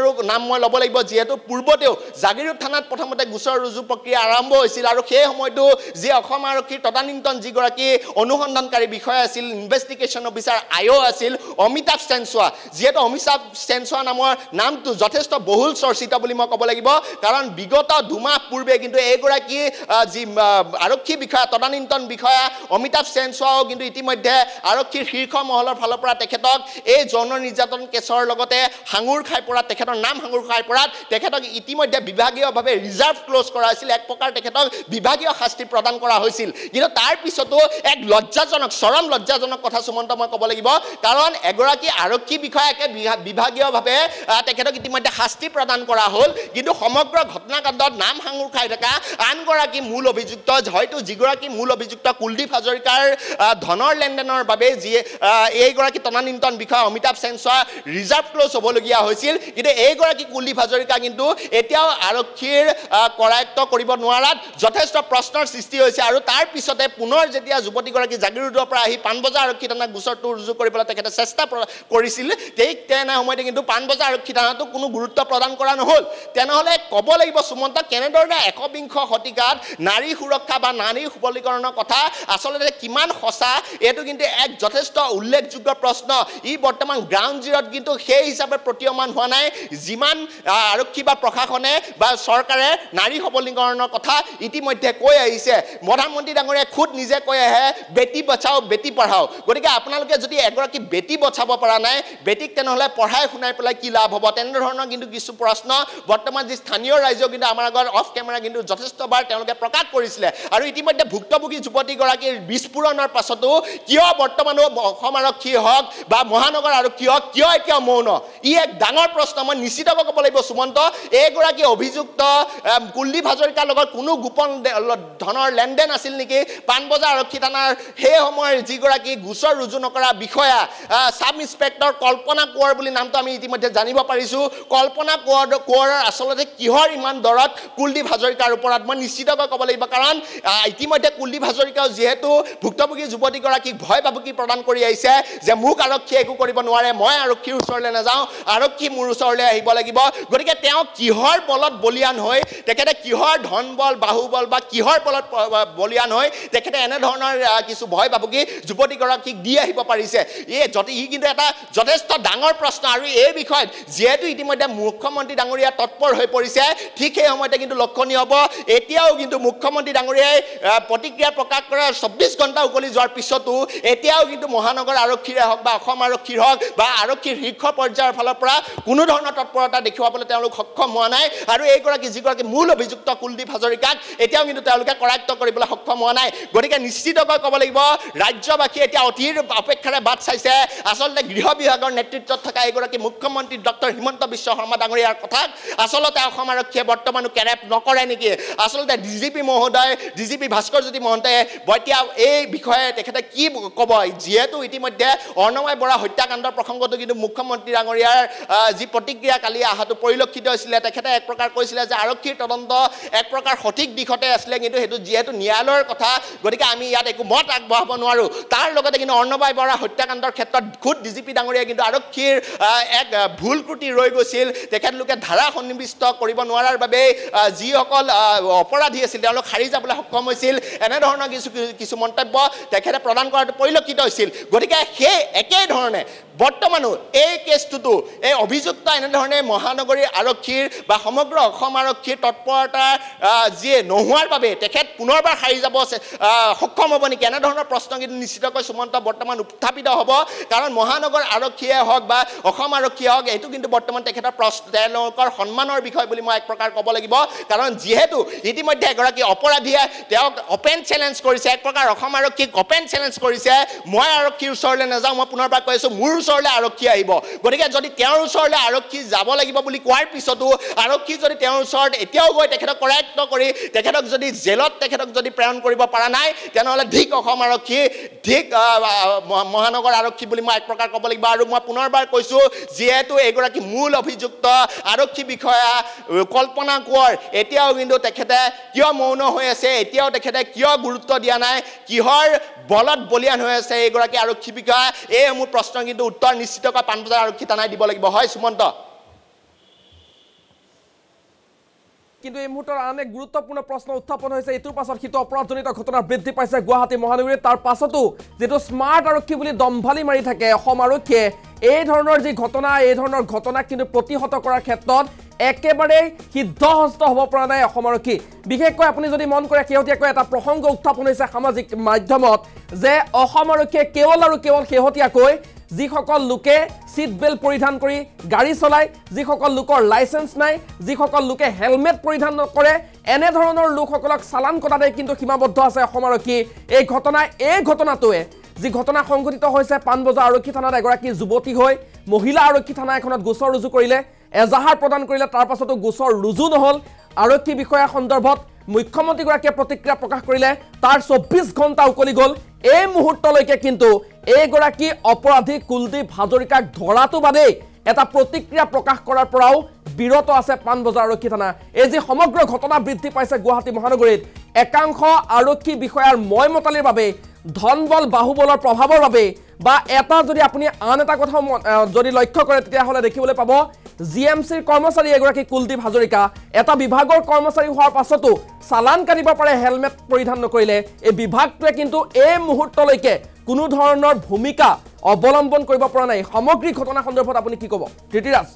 S3: ঘটনাৰো নাম মই ল'ব লাগিব যিহেতু পূৰ্বতেও জাগিৰোড থানাত প্ৰথমতে গোচৰ ৰুজু প্ৰক্ৰিয়া আৰম্ভ হৈছিল আৰু সেই সময়তো যি অসম আৰক্ষীৰ তদানীন্তন যিগৰাকী অনুসন্ধানকাৰী বিষয়া আছিল ইনভেষ্টিগেশ্যন অফিচাৰ আইঅ আছিল অমিতাভ সেনচোৱা যিহেতু অমিতাভ সেনচোৱা নামৰ নামটো যথেষ্ট বহুল চৰ্চিত বুলি মই ক'ব লাগিব কাৰণ বিগত দুমাহ পূৰ্বে কিন্তু এইগৰাকী যি আৰক্ষী বিষয়া তদানীন্তন বিষয়া অমিতাভ সেনচোৱাও কিন্তু ইতিমধ্যে আৰক্ষীৰ শীৰ্ষ মহলৰ ফালৰ পৰা তেখেতক এই যৌন নিৰ্যাতন কেছৰ লগতে হাঙুৰ খাই পৰা তেখেতৰ নাম হাঙুৰ খাই পৰা তেখেতক ইতিমধ্যে বিভাগীয়ভাৱে ৰিজাৰ্ভ ক্লোজ কৰা হৈছিল এক প্ৰকাৰ তেখেতক বিভাগীয় শাস্তি প্ৰদান কৰা হৈছিল কিন্তু তাৰ পিছতো এক লজ্জাজনক চৰম লজ্জাজনক কথা সুমন্ত মই ক'ব লাগিব কাৰণ এগৰাকী আৰক্ষী বিষয়াকে বিভাগীয়ভাৱে তেখেতক ইতিমধ্যে শাস্তি প্ৰদান কৰা হ'ল কিন্তু সমগ্ৰ ঘটনাকাণ্ডত নাম হাঙুৰ খাই থকা আনগৰাকী মূল অভিযুক্ত হয়তো যিগৰাকী মূল অভিযুক্ত কুলদীপ হাজৰিকাৰ ধনৰ লেনদেনৰ বাবে যি এইগৰাকী তদানীন্তন বিষয়া অমিতাভ সেনচোৱা ৰিজাৰ্ভ ক্লোজ হ'বলগীয়া হৈছিল কিন্তু এইগৰাকী কুলদীপ হাজৰিকা কিন্তু এতিয়াও আৰক্ষীৰ কৰায়ত্ব কৰিব নোৱাৰাত যথেষ্ট প্ৰশ্নৰ সৃষ্টি হৈছে আৰু তাৰ পিছতে পুনৰ যেতিয়া যুৱতীগৰাকী জাগিৰোডৰ পৰা আহি পাণবজাৰ আৰক্ষী থানাত গোচৰটো ৰুজু কৰিবলৈ তেখেতে চেষ্টা কৰিছিল তেনে সময়তে কিন্তু পাণবজাৰ আৰক্ষী থানাতো কোনো গুৰুত্ব প্ৰদান কৰা নহ'ল তেনেহ'লে ক'ব লাগিব সুমন্ত কেনেদৰে একবিংশ শতিকাত নাৰী সুৰক্ষা বা নাৰী সবলীকৰণৰ কথা আচলতে কিমান সঁচা এইটো কিন্তু এক যথেষ্ট উল্লেখযোগ্য প্ৰশ্ন ই বৰ্তমান গ্ৰাউণ্ড জিৰত কিন্তু সেই হিচাপে প্ৰতীয়মান হোৱা নাই যিমান আৰক্ষী বা প্ৰশাসনে বা চৰকাৰে নাৰী সবলীকৰণৰ কথা ইতিমধ্যে কৈ আহিছে প্ৰধানমন্ত্ৰী ডাঙৰীয়াই খুদ নিজে কৈ আহে বেটি বচাও বেটি পঢ়াও গতিকে আপোনালোকে যদি এগৰাকী বেটি বচাব পৰা নাই বেটিক তেনেহ'লে পঢ়াই শুনাই পেলাই কি লাভ হ'ব তেনেধৰণৰ কিন্তু কিছু প্ৰশ্ন বৰ্তমান যি স্থানীয় ৰাইজেও কিন্তু আমাৰ আগত অফ কেমেৰা কিন্তু যথেষ্টবাৰ তেওঁলোকে প্ৰকাশ কৰিছিলে আৰু ইতিমধ্যে ভুক্তভোগী যুৱতীগৰাকীৰ বিস্ফোৰণৰ পাছতো কিয় বৰ্তমানো অসম আৰক্ষী হওক বা মহানগৰ আৰক্ষী হওক কিয় এতিয়া মৌন ই এক ডাঙৰ প্ৰশ্ন মই নিশ্চিতভাৱে ক'ব লাগিব সুমন্ত এইগৰাকী অভিযুক্ত কুলদীপ হাজৰিকাৰ লগত কোনো গোপন ধনৰ লেনদেন আছিল নেকি পাণবজাৰ আৰক্ষী থানাৰ সেই সময়ৰ যিগৰাকী গোচৰ ৰুজু নকৰা বিষয়া সাব ইন্সপেক্টৰ কল্পনা কোঁৱৰ বুলি নামটো আমি ইতিমধ্যে জানিব পাৰিছোঁ কল্পনা কোঁৱৰৰ আচলতে কিহৰ ইমান দৰত কুলদীপ হাজৰিকাৰ ওপৰত মই নিশ্চিতভাৱে ক'ব লাগিব কাৰণ ইতিমধ্যে কুলদীপ হাজৰিকাও যিহেতু ভুক্তভোগী যুৱতীগৰাকীক ভয় ভাবুকি প্ৰদান কৰি আহিছে যে মোক আৰক্ষীয়ে একো কৰিব নোৱাৰে মই আৰক্ষীৰ ওচৰলৈ নাযাওঁ আৰক্ষী মোৰ ওচৰলৈ আহিব লাগিব গতিকে তেওঁ কিহৰ বলত বলিয়ান হৈ তেখেতে কিহৰ ধন বল বাহুবল বা কিহৰ বলত বলিয়ান হৈ তেখেতে এনেধৰণৰ কিছু ভয় ভাবুকি যুৱতীগৰাকীক দি আহিব পাৰিছে ই কিন্তু এটা যথেষ্ট ডাঙৰ প্ৰশ্ন আৰু এই বিষয়ত যিহেতু ইতিমধ্যে মুখ্যমন্ত্ৰী ডাঙৰীয়া তৎপৰ হৈ পৰিছে ঠিক সেই সময়তে কিন্তু লক্ষণীয় হ'ব এতিয়াও কিন্তু মুখ্যমন্ত্ৰী ডাঙৰীয়াই প্ৰতিক্ৰিয়া প্ৰকাশ কৰাৰ 24 ঘণ্টা উকলি যোৱাৰ পিছতো এতিয়াও কিন্তু মহানগৰ আৰক্ষীৰে হওক বা অসম আৰক্ষীৰ হওক বা আৰক্ষীৰ শীৰ্ষ পৰ্যায়ৰ ফালৰ পৰা কোনো ধৰণৰ তৎপৰতা দেখুৱাবলৈ তেওঁলোক সক্ষম হোৱা নাই আৰু যিগৰাকী মূল অভিযুক্ত কুলদীপ হাজৰিকাক এতিয়াও কিন্তু তেওঁলোকে কৰায়ত্ব কৰিবলৈ সক্ষম হোৱা নাই গতিকে নিশ্চিতকৈ ক'ব লাগিব ৰাজ্যবাসী এতিয়া অধীৰ অপেক্ষাৰে বাট চাইছে আচলতে গৃহ বিভাগৰ নেতৃত্বত থকা এগৰাকী মুখ্যমন্ত্ৰী ডক্টৰ হিমন্ত বিশ্ব শৰ্মা ডাঙৰীয়াৰ কথাক আচলতে অসম আৰক্ষীয়ে বৰ্তমানো কেৰেপ নকৰে নেকি আচলতে ডিজিপি মহোদয় ডিজিপি ভাস্কৰ জ্যোতি মহন্তই এতিয়া এই বিষয়ে তেখেতে কি ক'ব যিহেতু ইতিমধ্যে অৰ্ণময় বৰা হত্যাকাণ্ডৰ প্ৰসংগটো কিন্তু মুখ্যমন্ত্ৰী ডাঙৰীয়াৰ যি প্ৰতিক্ৰিয়া কালি অহাটো পৰিলক্ষিত হৈছিলে তেখেতে এক প্ৰকাৰ কৈছিলে যে আৰক্ষীৰ তদন্ত এক প্ৰকাৰ সঠিক দিশতে আছিলে কিন্তু সেইটো যিহেতু ন্যায়ালয়ৰ কথা গতিকে আমি ইয়াত একো মত আগবঢ়াব নোৱাৰোঁ তাৰ লগতে কিন্তু অৰ্ণময় বৰা হত্যাকাণ্ডৰ ক্ষেত্ৰত খুদ ডিজিপি ডাঙৰীয়াই কিন্তু আৰক্ষীৰ এক ভুল ত্ৰুটি ৰৈ গৈছিল তেখেতলোকে ধাৰা সন্নিৱিষ্ট কৰিব নোৱাৰাৰ বাবে যিসকল অপৰাধী আছিল তেওঁলোক সাৰি যাবলৈ সক্ষম হৈছিল এনেধৰণৰ কিছু মন্তব্য তেখেতে প্ৰদান কৰাটো পৰিলক্ষিত হৈছিল গতিকে সেই একেধৰণে বৰ্তমানো এই কেছটোতো এই অভিযুক্ত এনেধৰণে মহানগৰী আৰক্ষীৰ বা সমগ্ৰ অসম আৰক্ষীৰ তৎপৰতা যিয়ে নোহোৱাৰ বাবে তেখেত পুনৰবাৰ সাৰি যাব সক্ষম হ'ব নেকি এনেধৰণৰ প্ৰশ্ন কিন্তু নিশ্চিতকৈ সুমন্ত বৰ্তমান উত্থাপিত হ'ব কাৰণ মহানগৰ আৰক্ষীয়ে হওক বা অসম আৰক্ষীয়ে হওক এইটো কিন্তু বৰ্তমান তেখেতৰ তেওঁলোকৰ সন্মানৰ বিষয় বুলি মই এক প্ৰকাৰ ক'ব লাগিব কাৰণ যিহেতু ইতিমধ্যে এগৰাকী অপৰাধীয়ে তেওঁক অপেন চেলেঞ্জ কৰিছে এক প্ৰকাৰ অসম আৰক্ষীক অপেন চেলেঞ্জ কৰিছে মই আৰক্ষীৰ ওচৰলৈ নাযাওঁ মই পুনৰবাৰ কৈ আছোঁ মোৰ ওচৰলৈ আৰক্ষী আহিব গতিকে যদি তেওঁৰ ওচৰলৈ আৰক্ষী যাব লাগিব বুলি কোৱাৰ পিছতো আৰক্ষী যদি তেওঁৰ ওচৰত এতিয়াও গৈ তেখেতক কৰায়ত্ব কৰি তেখেতক যদি জেলত তেখেতক যদি প্ৰেৰণ কৰিব পৰা নাই তেনেহ'লে ধিক অসম আৰক্ষী ধিক মহানগৰ আৰক্ষী বুলি মই এক প্ৰকাৰ ক'ব লাগিব আৰু মই পুনৰবাৰ কৈছোঁ যিহেতু এগৰাকী মূল অভিযুক্ত আৰক্ষী বিষয়া কল্পনা কোঁৱৰ এতিয়াও কিন্তু তেখেতে কিয় মৌন হৈ আছে এতিয়াও তেখেতে কিয় গুৰুত্ব দিয়া নাই কিহৰ বলত বলিয়ান হৈ আছে এগৰাকী আৰক্ষী বিষয়া এইসমূহ প্ৰশ্ন কিন্তু উত্তৰ নিশ্চিতকৈ পাণবজাৰ আৰক্ষী থানাই দিব লাগিব হয় সুমন্ত
S1: কিন্তু এই মুহূৰ্তৰ আন এক গুৰুত্বপূৰ্ণ প্ৰশ্ন উত্থাপন হৈছে ইটোৰ পাছত সিটো অপৰাধজনিত ঘটনা বৃদ্ধি পাইছে গুৱাহাটী মহানগৰীত তাৰ পাছতো যেটো স্মাৰ্ট আৰক্ষী বুলি দমভালি মাৰি থাকে অসম আৰক্ষীয়ে এই ধৰণৰ যি ঘটনা এই ধৰণৰ ঘটনা কিন্তু প্ৰতিহত কৰাৰ ক্ষেত্ৰত একেবাৰে সিদ্ধহস্ত হ'ব পৰা নাই অসম আৰক্ষী বিশেষকৈ আপুনি যদি মন কৰে শেহতীয়াকৈ এটা প্ৰসংগ উত্থাপন হৈছে সামাজিক মাধ্যমত যে অসম আৰক্ষীয়ে কেৱল আৰু কেৱল শেহতীয়াকৈ যিসকল লোকে সিট বেল্ট পৰিধান কৰি গাড়ী চলায় যিসকল লোকৰ লাইসেন্স নাই যিসকল লোকে হেলমেট পৰিধান নকৰে এনে ধৰণৰ লোকসকলক চালান কটাতে কিন্তু সীমাবদ্ধ আছে অসম আৰক্ষী এই ঘটনাটোৱে যি ঘটনা সংঘটিত হৈছে পানবজাৰ আৰক্ষী থানাত এগৰাকী যুৱতী হৈ মহিলা আৰক্ষী থানা এখনত গোচৰ ৰুজু কৰিলে এজাহাৰ প্ৰদান কৰিলে তাৰ পাছতো গোচৰ ৰুজু নহল আৰক্ষী বিষয়া সন্দৰ্ভত মুখ্যমন্ত্ৰীগৰাকীয়ে প্ৰতিক্ৰিয়া প্ৰকাশ কৰিলে তাৰ 24 ঘণ্টা উকলি গ'ল এই মুহূৰ্তলৈকে কিন্তু এইগৰাকী অপৰাধী কুলদীপ হাজৰিকাক ধৰাটো বাদে এটা প্ৰতিক্ৰিয়া প্ৰকাশ কৰাৰ পৰাও বিৰত আছে পানবজাৰ আৰক্ষী থানা এই যে সমগ্ৰ ঘটনা বৃদ্ধি পাইছে গুৱাহাটী মহানগৰীত একাংশ আৰক্ষী বিষয়াৰ ময়মতালিৰ বাবে ধনবল বাহুবলৰ প্ৰভাৱৰ বাবে বা এটা যদি আপুনি আন এটা কথা যদি লক্ষ্য কৰে তেতিয়া হলে দেখিবলৈ পাব জিএমচিৰ কৰ্মচাৰী এগৰাকী কুলদীপ হাজৰিকা এটা বিভাগৰ কৰ্মচাৰী হোৱাৰ পাছতো চালান কাটিব পাৰে হেলমেট পৰিধান নকৰিলে এই বিভাগটোৱে কিন্তু এই মুহূৰ্তলৈকে কোনো ধৰণৰ ভূমিকা অৱলম্বন কৰিব পৰা নাই সামগ্ৰিক ঘটনা সন্দৰ্ভত আপুনি কি ক'ব ধৃতিৰাজ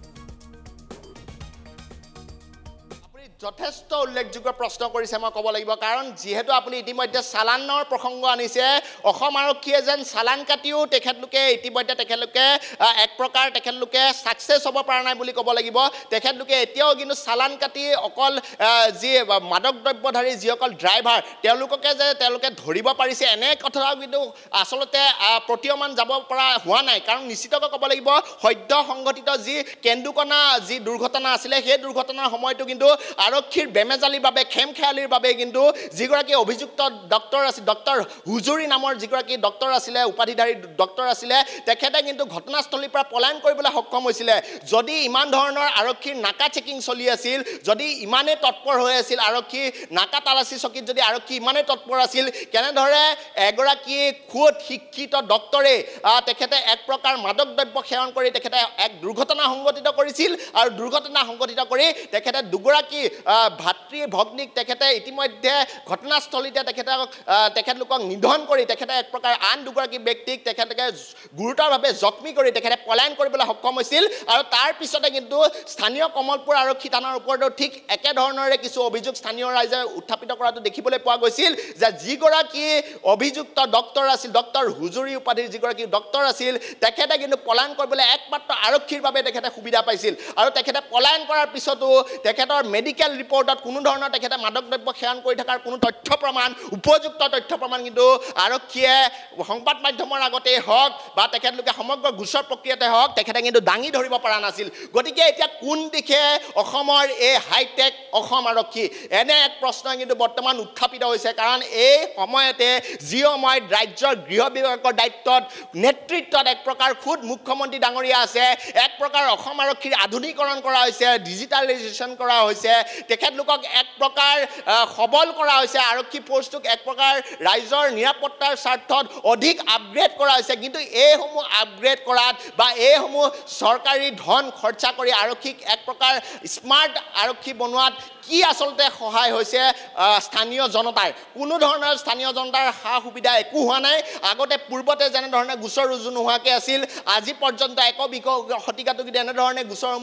S3: যথেষ্ট উল্লেখযোগ্য প্ৰশ্ন কৰিছে মই ক'ব লাগিব কাৰণ যেহেতু আপুনি ইতিমধ্যে চালানৰ প্ৰসংগ আনিছে অসম আৰক্ষীয়ে যেন চালান কাটিও তেখেতলোকে ইতিমধ্যে তেখেতলোকে এক প্ৰকাৰ তেখেতলোকে সাকসেছ হ'ব পৰা নাই বুলি ক'ব লাগিব তেখেতলোকে এতিয়াও কিন্তু চালান কাটি অকল যি মাদক দ্ৰব্যধাৰী যিসকল ড্ৰাইভাৰ তেওঁলোককে যে তেওঁলোকে ধৰিব পাৰিছে এনে কথা কিন্তু আচলতে প্ৰতিমান যাব পৰা হোৱা নাই কাৰণ নিশ্চিতকৈ ক'ব লাগিব সদ্য সংঘটিত যি কেন্দুকণা যি দুৰ্ঘটনা আছিলে সেই দুৰ্ঘটনাৰ সময়টো কিন্তু আৰক্ষীৰ বেমেজালিৰ বাবে খেমখেয়ালিৰ বাবে কিন্তু যিগৰাকী অভিযুক্ত ডক্টৰ আছিল ডক্টৰ হুজুৰি নামৰ যিগৰাকী ডক্টৰ আছিলে উপাধিধাৰী ডক্টৰ আছিলে তেখেতে কিন্তু ঘটনাস্থলীৰ পৰা পলায়ন কৰিবলৈ সক্ষম হৈছিলে যদি ইমান ধৰণৰ আৰক্ষীৰ নাকা চেকিং চলি আছিল যদি ইমানে তৎপৰ হৈ আছিল আৰক্ষী নাকা তালাচী চকীত যদি আৰক্ষী ইমানে তৎপৰ আছিল কেনেদৰে এগৰাকী খুদ শিক্ষিত ডক্টৰে তেখেতে এক প্ৰকাৰ মাদক দ্ৰব্য সেৱন কৰি তেখেতে এক দুৰ্ঘটনা সংঘটিত কৰিছিল আৰু দুৰ্ঘটনা সংঘটিত কৰি তেখেতে দুগৰাকী ভাতৃ ভগ্নীক তেখেতে ইতিমধ্যে ঘটনাস্থলীতে তেখেতলোকক নিধন কৰি তেখেতে এক প্ৰকাৰ আন দুগৰাকী ব্যক্তিক তেখেতলোকে গুৰুতৰভাৱে জখমী কৰি তেখেতে পলায়ন কৰিবলৈ সক্ষম হৈছিল আৰু তাৰ পিছতে কিন্তু স্থানীয় কমলপুৰ আৰক্ষী থানাৰ ওপৰতো ঠিক একেধৰণৰে কিছু অভিযোগ স্থানীয় ৰাইজে উত্থাপিত কৰাটো দেখিবলৈ পোৱা গৈছিল যে যিগৰাকী অভিযুক্ত ডক্টৰ আছিল ডক্টৰ হুজুৰি উপাধিৰ যিগৰাকী ডক্টৰ আছিল তেখেতে কিন্তু পলায়ন কৰিবলৈ একমাত্ৰ আৰক্ষীৰ বাবে তেখেতে সুবিধা পাইছিল আৰু তেখেতে পলায়ন কৰাৰ পিছতো তেখেতৰ মেডিকেল ৰিপৰ্টত কোনো ধৰণৰ তেখেতে মাদক দ্ৰব্য সেৱন কৰি থকাৰ কোনো তথ্য প্ৰমাণ উপযুক্ত তথ্য প্ৰমাণ কিন্তু আৰক্ষীয়ে সংবাদ মাধ্যমৰ আগতে হওক বা তেখেতলোকে সমগ্ৰ গোচৰ প্ৰক্ৰিয়াতে হওক তেখেতে কিন্তু দাঙি ধৰিব পৰা নাছিল গতিকে এতিয়া কোন দিশে অসমৰ এই হাইটেক অসম আৰক্ষী এনে এক প্ৰশ্ন কিন্তু বৰ্তমান উত্থাপিত হৈছে কাৰণ এই সময়তে যি সময়ত ৰাজ্যৰ গৃহ বিভাগৰ দায়িত্বত নেতৃত্বত এক প্ৰকাৰ খুদ মুখ্যমন্ত্ৰী ডাঙৰীয়া আছে এক প্ৰকাৰ অসম আৰক্ষীৰ আধুনিকৰণ কৰা হৈছে ডিজিটেলাইজেশ্যন কৰা হৈছে তেখেতলোকক এক প্ৰকাৰ সবল কৰা হৈছে আৰক্ষী ফোৰ্সটোক এক প্ৰকাৰ ৰাইজৰ নিৰাপত্তাৰ স্বাৰ্থত অধিক আপগ্ৰেড কৰা হৈছে কিন্তু এইসমূহ আপগ্ৰেড কৰাত বা এইসমূহ চৰকাৰী ধন খৰচা কৰি আৰক্ষীক এক প্ৰকাৰ স্মাৰ্ট আৰক্ষী বনোৱাত কি আচলতে সহায় হৈছে স্থানীয় জনতাৰ কোনো ধৰণৰ স্থানীয় জনতাৰ সা সুবিধা একো হোৱা নাই আগতে পূৰ্বতে যেনে ধৰণে গোচৰ ৰুজু নোহোৱাকৈ আছিল আজি পৰ্যন্ত একবিংশ শতিকাটো কিন্তু এনেধৰণে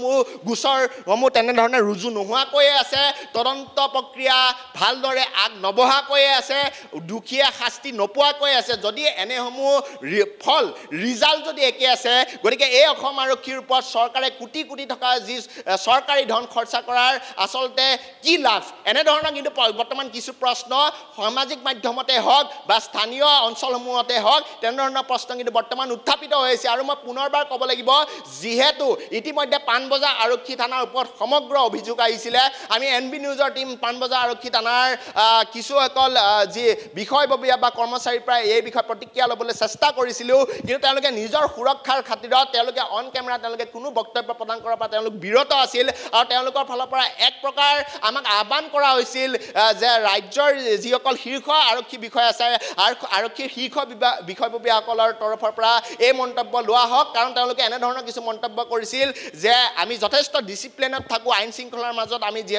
S3: গোচৰসমূহ তেনেধৰণে ৰুজু নোহোৱাকৈয়ে আছে তদন্ত প্ৰক্ৰিয়া ভালদৰে আগ নবঢ়াকৈয়ে আছে দুখীয়া শাস্তি নোপোৱাকৈ আছে যদি এনেসমূহ ফল ৰিজাল্ট যদি একে আছে গতিকে এই অসম আৰক্ষীৰ ওপৰত চৰকাৰে কোটি কোটি টকা যি চৰকাৰী ধন খৰচা কৰাৰ আচলতে কি লাভ এনেধৰণৰ কিন্তু বৰ্তমান কিছু প্ৰশ্ন সামাজিক মাধ্যমতে হওক বা স্থানীয় অঞ্চলসমূহতে হওক তেনেধৰণৰ প্ৰশ্ন কিন্তু বৰ্তমান উত্থাপিত হৈছে আৰু মই পুনৰবাৰ ক'ব লাগিব যিহেতু ইতিমধ্যে পানবজাৰ আৰক্ষী থানাৰ ওপৰত সমগ্ৰ অভিযোগ আহিছিলে আমি এনবি নিউজৰ টিম পানবজাৰ আৰক্ষী থানাৰ কিছুসকল যি বিষয়ববীয়া বা কৰ্মচাৰীৰ পৰা এই বিষয়ে প্ৰতিক্ৰিয়া ল'বলৈ চেষ্টা কৰিছিলোঁ কিন্তু তেওঁলোকে নিজৰ সুৰক্ষাৰ খাতিৰত তেওঁলোকে অন কেমেৰা তেওঁলোকে কোনো বক্তব্য প্ৰদান কৰাৰ পৰা তেওঁলোক বিৰত আছিল আৰু তেওঁলোকৰ ফালৰ পৰা এক প্ৰকাৰ আমাক আহ্বান কৰা হৈছিল যে ৰাজ্যৰ যিসকল শীৰ্ষ আৰক্ষী বিষয়া আছে আৰক্ষীৰ শীৰ্ষ বিষয়ববীয়াসকলৰ তৰফৰ পৰা এই মন্তব্য লোৱা হওক কাৰণ তেওঁলোকে এনেধৰণৰ কিছু মন্তব্য কৰিছিল যে আমি যথেষ্ট ডিচিপ্লিনত থাকোঁ আইন শৃংখলাৰ মাজত আমি যিহেতু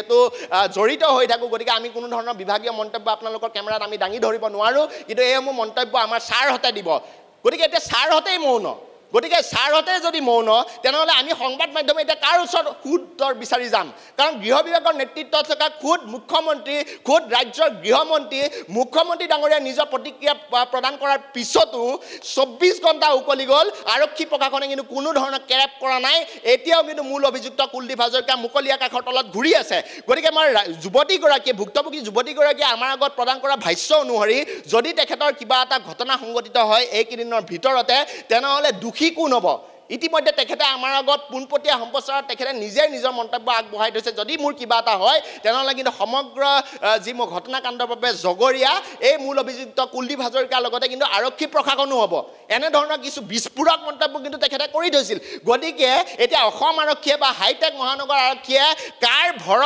S3: যিহেতু জড়িত হৈ থাকোঁ গতিকে আমি কোনো ধৰণৰ বিভাগীয় মন্তব্য আপোনালোকৰ কেমেৰাত আমি দাঙি ধৰিব নোৱাৰোঁ কিন্তু এইসমূহ মন্তব্য আমাৰ ছাৰহঁতে দিব গতিকে এতিয়া ছাৰহঁতেই মৌন গতিকে ছাৰহঁতে যদি মৌন তেনেহ'লে আমি সংবাদ মাধ্যমে এতিয়া কাৰ ওচৰত সুদৰ বিচাৰি যাম কাৰণ গৃহ বিভাগৰ নেতৃত্বত থকা খুদ মুখ্যমন্ত্ৰী খুদ ৰাজ্যৰ গৃহমন্ত্ৰী মুখ্যমন্ত্ৰী ডাঙৰীয়া নিজৰ প্ৰতিক্ৰিয়া প্ৰদান কৰাৰ পিছতো 24 ঘণ্টা উকলি গ'ল আৰক্ষী প্ৰশাসনে কিন্তু কোনো ধৰণৰ কেৰেপ কৰা নাই এতিয়াও কিন্তু মূল অভিযুক্ত কুলদীপ হাজৰিকা মুকলি আকাশৰ তলত ঘূৰি আছে গতিকে আমাৰ যুৱতীগৰাকীয়ে ভুক্তভোগী যুৱতীগৰাকীয়ে আমাৰ আগত প্ৰদান কৰা ভাষ্য অনুসৰি যদি তেখেতৰ কিবা এটা ঘটনা সংঘটিত হয় এইকেইদিনৰ ভিতৰতে তেনেহ'লে কোন হ'ব ইতিমধ্যে তেখেতে আমাৰ আগত পোনপটীয়া সম্প্ৰচাৰত তেখেতে নিজে নিজৰ মন্তব্য আগবঢ়াই থৈছে যদি মোৰ কিবা এটা হয় তেনেহ'লে কিন্তু সমগ্ৰ যি মোৰ ঘটনাকাণ্ডৰ বাবে জগৰীয়া এই মূল অভিযুক্ত কুলদীপ হাজৰিকাৰ লগতে কিন্তু আৰক্ষী প্ৰশাসনো হ'ব এনেধৰণৰ কিছু বিস্ফোৰক মন্তব্য কিন্তু তেখেতে কৰি থৈছিল গতিকে এতিয়া অসম আৰক্ষীয়ে বা হাইটেক মহানগৰ আৰক্ষীয়ে কাৰ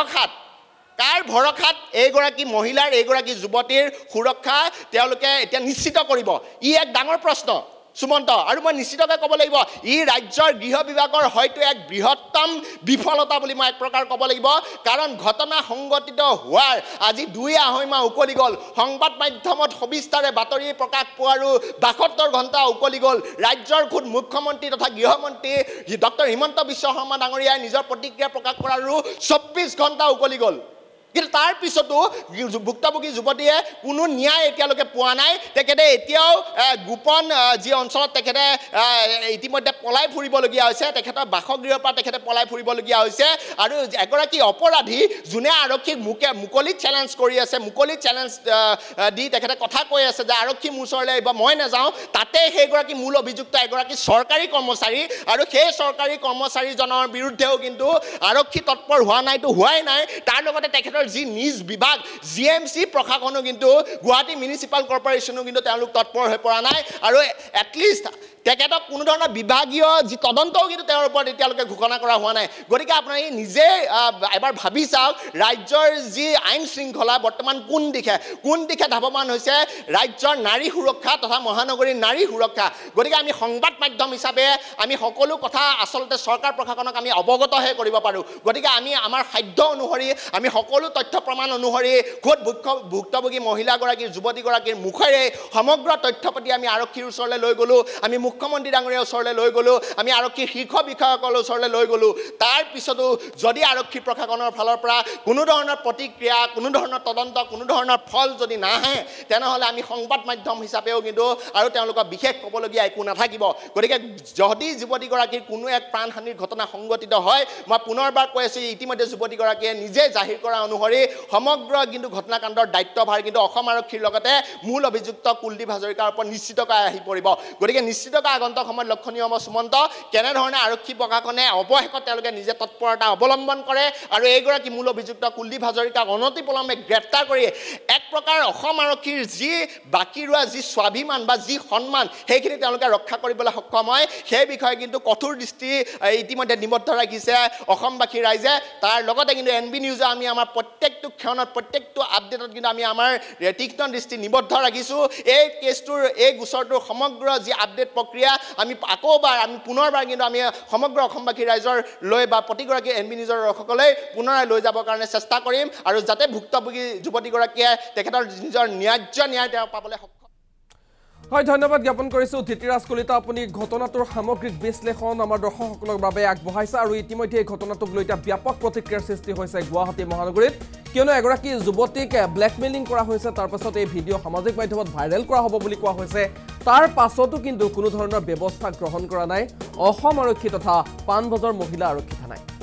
S3: ভৰসাত এইগৰাকী মহিলাৰ এইগৰাকী যুৱতীৰ সুৰক্ষা তেওঁলোকে এতিয়া নিশ্চিত কৰিব ই এক ডাঙৰ প্ৰশ্ন সুমন্ত আৰু মই নিশ্চিতকৈ ক'ব লাগিব ই ৰাজ্যৰ গৃহ বিভাগৰ হয়তো এক বৃহত্তম বিফলতা বুলি মই এক প্ৰকাৰ ক'ব লাগিব কাৰণ ঘটনা সংঘটিত হোৱাৰ আজি 2.5 মাহ উকলি গ'ল সংবাদ মাধ্যমত সবিস্তাৰে বাতৰি প্ৰকাশ পোৱাৰো 72 ঘণ্টা উকলি গ'ল ৰাজ্যৰ খুদ মুখ্যমন্ত্ৰী তথা গৃহমন্ত্ৰী ডক্টৰ হিমন্ত বিশ্ব শৰ্মা ডাঙৰীয়াই নিজৰ প্ৰতিক্ৰিয়া প্ৰকাশ কৰাৰো 24 ঘণ্টা উকলি গ'ল কিন্তু তাৰ পিছতো ভুক্তভোগী যুৱতীয়ে কোনো ন্যায় এতিয়ালৈকে পোৱা নাই তেখেতে এতিয়াও গোপন যি অঞ্চলত তেখেতে ইতিমধ্যে পলাই ফুৰিবলগীয়া হৈছে তেখেতৰ বাসগৃহৰ পৰা তেখেতে পলাই ফুৰিবলগীয়া হৈছে আৰু এগৰাকী অপৰাধী যোনে আৰক্ষীক মুকলিত চেলেঞ্জ কৰি আছে মুকলিত চেলেঞ্জ দি তেখেতে কথা কৈ আছে যে আৰক্ষী মোৰ ওচৰলৈ আহিব মই নাযাওঁ তাতে সেইগৰাকী মূল অভিযুক্ত এগৰাকী চৰকাৰী কৰ্মচাৰী আৰু সেই চৰকাৰী কৰ্মচাৰীজনৰ বিৰুদ্ধেও কিন্তু আৰক্ষী তৎপৰ হোৱা নাইতো হোৱাই নাই তাৰ লগতে তেখেতৰ যি নিজ বিভাগ জিএমচি প্ৰশাসনো কিন্তু গুৱাহাটী মিউনিচিপাল কৰ্পোৰেশ্যনো কিন্তু তেওঁলোক তৎপৰ হৈ পৰা নাই আৰু এটলিষ্ট তেখেতক কোনো ধৰণৰ বিভাগীয় যি তদন্তও কিন্তু তেওঁৰ ওপৰত এতিয়ালৈকে ঘোষণা কৰা হোৱা নাই গতিকে আপোনালোকে নিজে এবাৰ ভাবি চাওক ৰাজ্যৰ যি আইন শৃংখলা বৰ্তমান কোন দিশে ধাৱমান হৈছে ৰাজ্যৰ নাৰী সুৰক্ষা তথা মহানগৰীৰ নাৰী সুৰক্ষা গতিকে আমি সংবাদ মাধ্যম হিচাপে আমি সকলো কথা আচলতে চৰকাৰ প্ৰশাসনক আমি অৱগতহে কৰিব পাৰোঁ গতিকে আমি আমাৰ সাধ্য অনুসৰি আমি সকলো তথ্য প্ৰমাণ অনুসৰি খুদ ভুক্তভোগী মহিলাগৰাকীৰ যুৱতীগৰাকীৰ মুখেৰে সমগ্ৰ তথ্য পাতি আমি আৰক্ষীৰ ওচৰলৈ লৈ গ'লোঁ আমি মুখ্যমন্ত্ৰী ডাঙৰীয়াৰ ওচৰলৈ লৈ গ'লোঁ আমি আৰক্ষীৰ শীৰ্ষ বিষয়াসকলৰ ওচৰলৈ লৈ গ'লোঁ তাৰ পিছতো যদি আৰক্ষী প্ৰশাসনৰ ফালৰ পৰা কোনো ধৰণৰ প্ৰতিক্ৰিয়া কোনো ধৰণৰ তদন্ত কোনো ধৰণৰ ফল যদি নাহে তেনেহ'লে আমি সংবাদ মাধ্যম হিচাপেও কিন্তু আৰু তেওঁলোকৰ বিশেষ ক'বলগীয়া একো নাথাকিব গতিকে যদি যুৱতীগৰাকীৰ কোনো এক প্ৰাণহানিৰ ঘটনা সংঘটিত হয় মই পুনৰবাৰ কৈ আছোঁ ইতিমধ্যে যুৱতীগৰাকীয়ে নিজে জাহিৰ কৰা অনুসৰি সমগ্ৰ কিন্তু ঘটনাকাণ্ডৰ দায়িত্বভাৰ কিন্তু অসম আৰক্ষীৰ লগতে মূল অভিযুক্ত কুলদীপ হাজৰিকাৰ ওপৰত নিশ্চিতকৈ আহি পৰিব গতিকে নিশ্চিতকৈ আগন্তুক সময়ত লক্ষণীয় হ'ব সুমন্ত কেনেধৰণে আৰক্ষী প্ৰশাসনে অৱশেষত তেওঁলোকে নিজে তৎপৰতা অৱলম্বন কৰে আৰু এইগৰাকী মূল অভিযুক্ত কুলদীপ হাজৰিকাক অনতিপলমে গ্ৰেপ্তাৰ কৰি এক প্ৰকাৰ অসম আৰক্ষীৰ যি বাকী ৰোৱা যি স্বাভিমান বা যি সন্মান সেইখিনি তেওঁলোকে ৰক্ষা কৰিবলৈ সক্ষম হয় সেই বিষয়ে কিন্তু কঠোৰ দৃষ্টি ইতিমধ্যে নিবদ্ধ ৰাখিছে অসমবাসী ৰাইজে তাৰ লগতে কিন্তু এনবি নিউজে আমি আমাৰ প্ৰত্যেকটো ক্ষণত প্ৰত্যেকটো আপডেটত কিন্তু আমি আমাৰ তীক্ষ্ণ দৃষ্টি নিবদ্ধ ৰাখিছোঁ এই কেছটোৰ এই গোচৰটোৰ সমগ্ৰ যি আপডেট প্ৰক্ৰিয়া আমি পুনৰবাৰ কিন্তু আমি সমগ্ৰ অসমবাসী ৰাইজৰ লৈ বা প্ৰতিগৰাকী এনবি নিউজৰ দৰ্শকলৈ পুনৰাই লৈ যাবৰ কাৰণে চেষ্টা কৰিম আৰু যাতে ভুক্তভোগী যুৱতীগৰাকীয়ে তেখেতৰ নিজৰ ন্যায্য ন্যায় তেওঁ পাবলৈ সক্ষম
S1: হয় ধন্যবাদ জ্ঞাপন কৰিছোঁ ধৃতিৰাজ কলিতা আপুনি ঘটনাটোৰ সামগ্ৰিক বিশ্লেষণ আমাৰ দৰ্শকসকলৰ বাবে আগবঢ়াইছে আৰু ইতিমধ্যে এই ঘটনাটোক লৈ এতিয়া ব্যাপক প্ৰতিক্ৰিয়াৰ সৃষ্টি হৈছে গুৱাহাটী মহানগৰীত কিয়নো এগৰাকী যুৱতীক ব্লেকমেইলিং কৰা হৈছে তাৰ পাছত এই ভিডিঅ' সামাজিক মাধ্যমত ভাইৰেল কৰা হ'ব বুলি কোৱা হৈছে তাৰ পাছতো কিন্তু কোনো ধৰণৰ ব্যৱস্থা গ্ৰহণ কৰা নাই অসম আৰক্ষী তথা পাণবজাৰ মহিলা আৰক্ষী থানাই